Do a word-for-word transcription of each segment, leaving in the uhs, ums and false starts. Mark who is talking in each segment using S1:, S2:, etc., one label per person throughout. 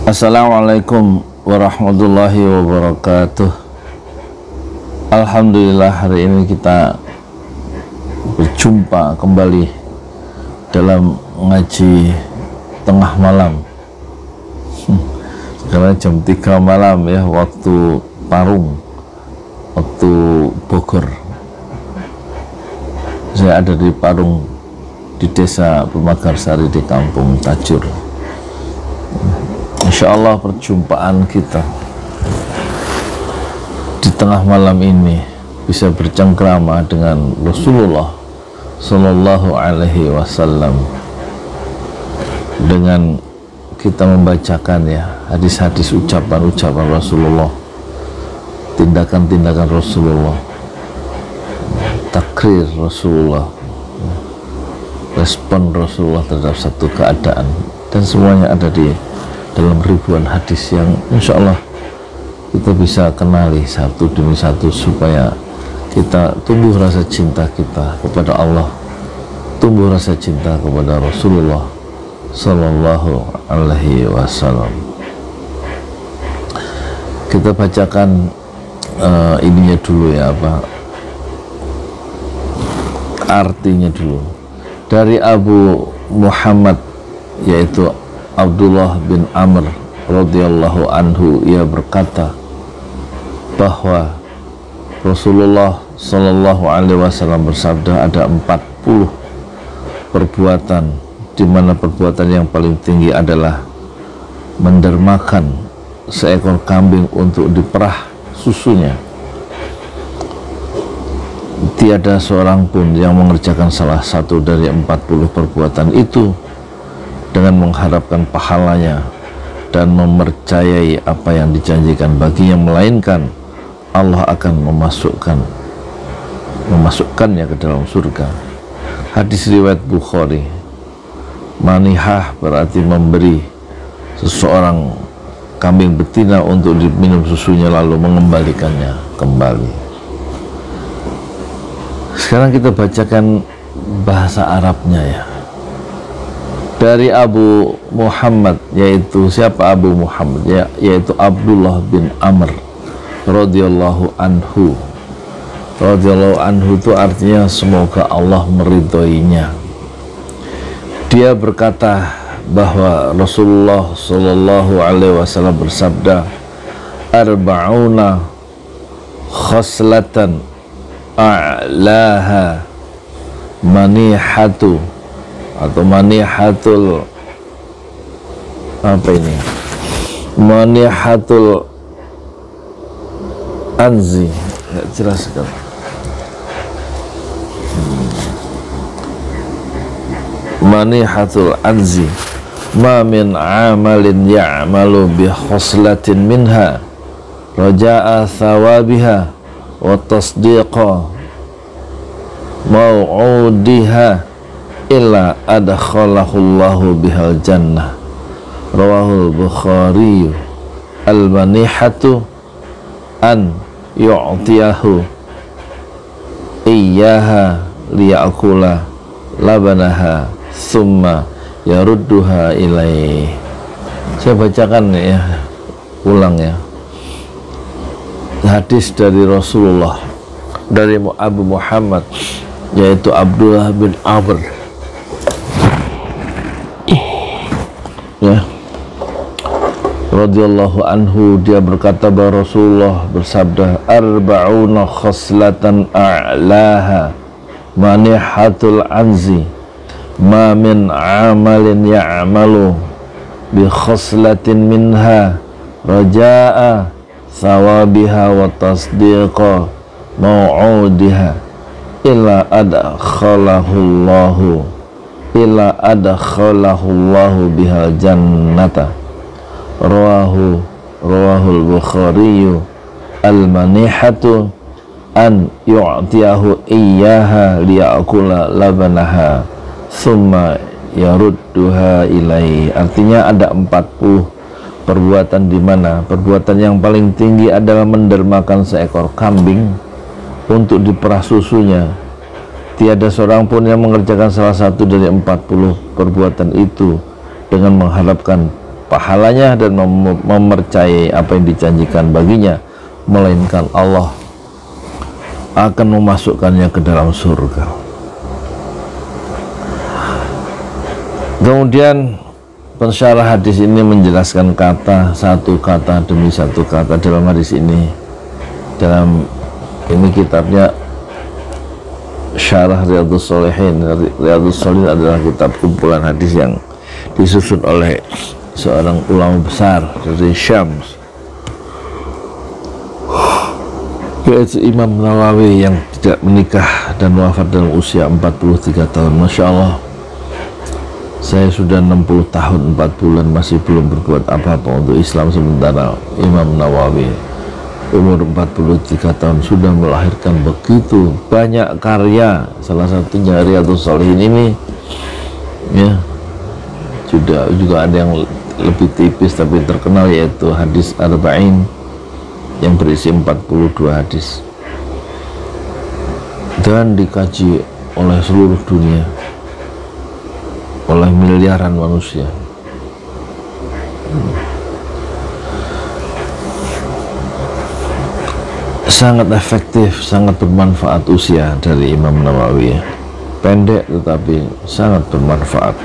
S1: Assalamualaikum warahmatullahi wabarakatuh. Alhamdulillah, hari ini kita berjumpa kembali dalam ngaji tengah malam. Sekarang jam tiga malam ya, waktu Parung, waktu Bogor. Saya ada di Parung, di desa Pemagarsari, di kampung Tajur. Insya Allah perjumpaan kita di tengah malam ini bisa bercengkrama dengan Rasulullah Sallallahu Alaihi Wasallam, dengan kita membacakan ya hadis-hadis, ucapan-ucapan Rasulullah, tindakan-tindakan Rasulullah, takrir Rasulullah, respon Rasulullah terhadap satu keadaan, dan semuanya ada di dalam ribuan hadis yang insya Allah kita bisa kenali satu demi satu, supaya kita tumbuh rasa cinta kita kepada Allah, tumbuh rasa cinta kepada Rasulullah Sallallahu Alaihi Wasallam. Kita bacakan uh, ininya dulu ya, apa artinya dulu, dari Abu Muhammad, yaitu Abdullah bin Amr radhiyallahu anhu. Ia berkata bahwa Rasulullah Sallallahu Alaihi Wasallam bersabda, ada empat puluh perbuatan, di mana perbuatan yang paling tinggi adalah mendermakan seekor kambing untuk diperah susunya. Tiada seorang pun yang mengerjakan salah satu dari empat puluh perbuatan itu dengan mengharapkan pahalanya dan mempercayai apa yang dijanjikan baginya, melainkan Allah akan memasukkan memasukkannya ke dalam surga. Hadis riwayat Bukhari. Manihah berarti memberi seseorang kambing betina untuk diminum susunya lalu mengembalikannya kembali. Sekarang kita bacakan bahasa Arabnya ya, dari Abu Muhammad, yaitu siapa Abu Muhammad ya, yaitu Abdullah bin Amr radhiyallahu anhu. Radhiyallahu anhu itu artinya semoga Allah meridhoinya. Dia berkata bahwa Rasulullah Sallallahu Alaihi Wasallam bersabda, arba'una khoslatan a'laha manihatu, atau manihatul, apa ini, manihatul anzi, nggak jelas sekali. Manihatul anzi, ma min amalin ya'malu bi khoslatin minha raja'a thawabiha wa tasdiqa mau'udiha illa adakhalahullahu bihal jannah. Rawahul Bukhari. Al-manihatu an yu'tiyahu iyyaha liya'kula labanaha summa yarudduha ilaih. Saya bacakan ya, ulang ya, hadis dari Rasulullah, dari Abu Muhammad, yaitu Abdullah bin Amr ya radhiyallahu anhu. Dia berkata bahwa Rasulullah bersabda, arba'una khoslatan a'laha manihatul anzi, ma min amalin ya'malu bi khoslatin minha raja'a thawabiha wa tasdiqa mau'udiha illa adakhalahullahu illa adakhalahullahu bihal jannata. Rawahu rawahul Bukhari. Al-manihatu an yu'tiyahu iyyaha liya'kula labanaha summa yarudduha ilai. Artinya ada empat puluh perbuatan, di mana perbuatan yang paling tinggi adalah mendermakan seekor kambing untuk diperah susunya. Tiada seorang pun yang mengerjakan salah satu dari empat puluh perbuatan itu dengan mengharapkan pahalanya dan mem mempercayai apa yang dijanjikan baginya, melainkan Allah akan memasukkannya ke dalam surga. Kemudian pensyarah hadis ini menjelaskan kata satu kata demi satu kata dalam hadis ini. Dalam ini kitabnya Syarah Riyadhus Shalihin. Riyadhus Shalihin adalah kitab kumpulan hadis yang disusun oleh seorang ulama besar dari Syam, yaitu Imam Nawawi yang tidak menikah dan wafat dalam usia empat puluh tiga tahun. Masya Allah, saya sudah enam puluh tahun empat bulan masih belum berbuat apa-apa untuk Islam, sementara Imam Nawawi umur empat puluh tiga tahun sudah melahirkan begitu banyak karya. Salah satunya Riyadhus Shalihin ini ya, juga juga ada yang lebih tipis tapi terkenal, yaitu hadis Arba'in yang berisi empat puluh dua hadis dan dikaji oleh seluruh dunia, oleh miliaran manusia. Sangat efektif, sangat bermanfaat usia dari Imam Nawawi. Pendek tetapi sangat bermanfaat.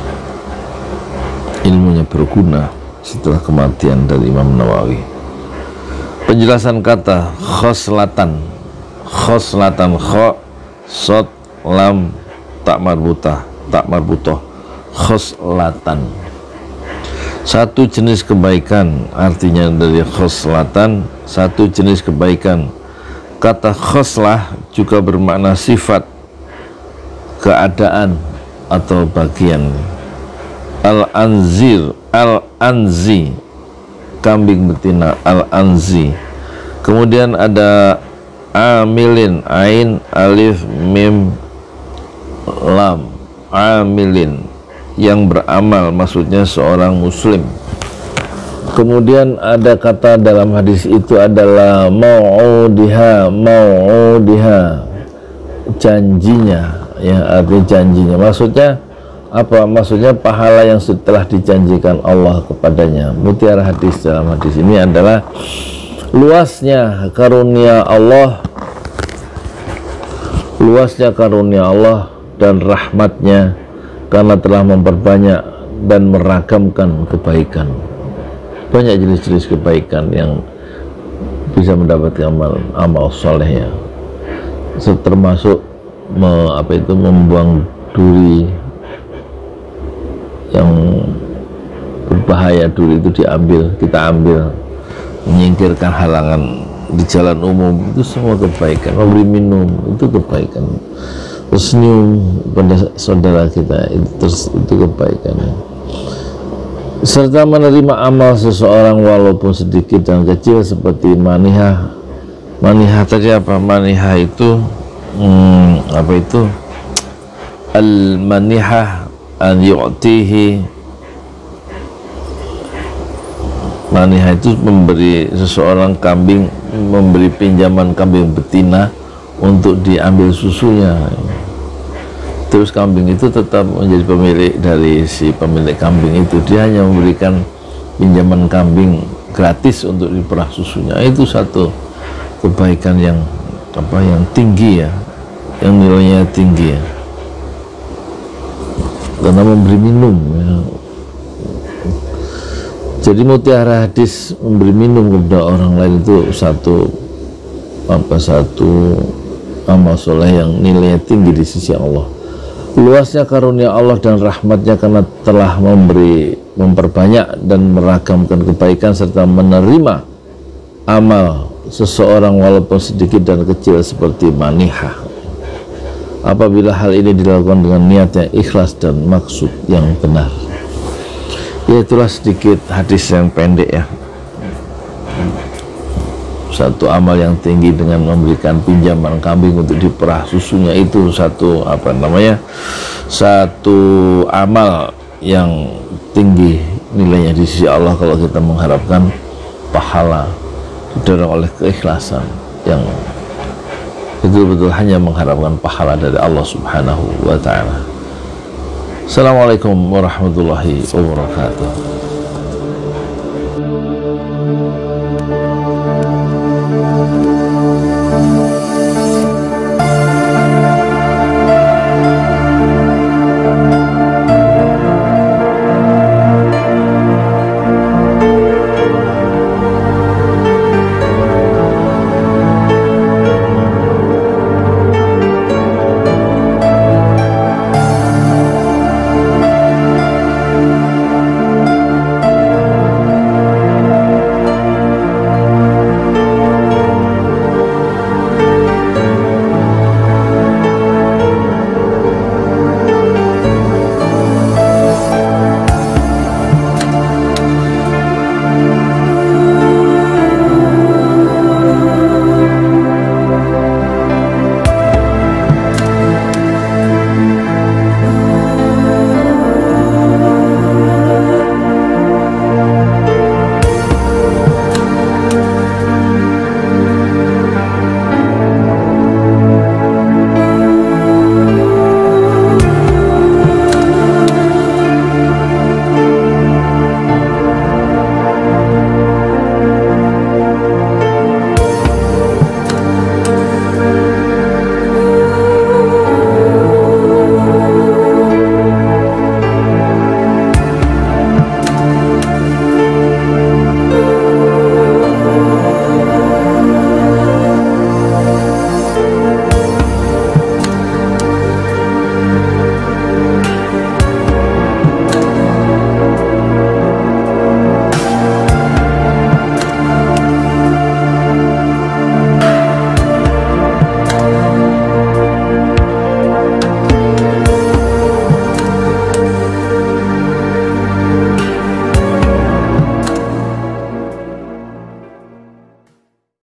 S1: Ilmunya berguna setelah kematian dari Imam Nawawi. Penjelasan kata khoslatan, khoslatan, kho, sod, lam, tak marbutah, tak marbutoh, khoslatan. Satu jenis kebaikan, artinya dari khoslatan, satu jenis kebaikan. Kata khoslah juga bermakna sifat, keadaan atau bagian. Al-anzir, al-anzi, kambing betina, al-anzi. Kemudian ada amilin, ain, alif, mim, lam, amilin, yang beramal, maksudnya seorang muslim. Kemudian ada kata dalam hadis itu adalah mau'udiha, mau'udiha, janjinya, ya, artinya janjinya. Maksudnya apa? Maksudnya pahala yang setelah dijanjikan Allah kepadanya. Mutiara hadis dalam hadis ini adalah luasnya karunia Allah, luasnya karunia Allah dan rahmatnya, karena telah memperbanyak dan meragamkan kebaikan. Banyak jenis-jenis kebaikan yang bisa mendapatkan amal, amal soleh, ya, termasuk me, apa itu membuang duri yang berbahaya. Duri itu diambil, kita ambil, menyingkirkan halangan di jalan umum, itu semua kebaikan. Memberi minum itu kebaikan. Senyum pada saudara kita itu, terus, itu kebaikannya. Serta menerima amal seseorang walaupun sedikit dan kecil, seperti manihah. Manihah tadi apa? Manihah itu hmm, apa itu? Al-manihah an yu'tihi. Manihah itu memberi seseorang kambing, memberi pinjaman kambing betina untuk diambil susunya. Terus kambing itu tetap menjadi pemilik dari si pemilik kambing itu. Dia hanya memberikan pinjaman kambing gratis untuk diperah susunya. Itu satu kebaikan yang apa yang tinggi, ya, yang nilainya tinggi, ya, karena memberi minum, ya. Jadi mutiara hadis memberi minum kepada orang lain itu satu apa satu amal soleh yang nilainya tinggi di sisi Allah. Luasnya karunia Allah dan rahmatnya karena telah memberi, memperbanyak dan meragamkan kebaikan, serta menerima amal seseorang walaupun sedikit dan kecil, seperti manihah, apabila hal ini dilakukan dengan niat yang ikhlas dan maksud yang benar. Ya, itulah sedikit hadis yang pendek, ya. Satu amal yang tinggi dengan memberikan pinjaman kambing untuk diperah susunya, itu satu apa namanya satu amal yang tinggi nilainya di sisi Allah kalau kita mengharapkan pahala, didorong oleh keikhlasan yang betul-betul hanya mengharapkan pahala dari Allah Subhanahu wa ta'ala. Assalamualaikum warahmatullahi wabarakatuh.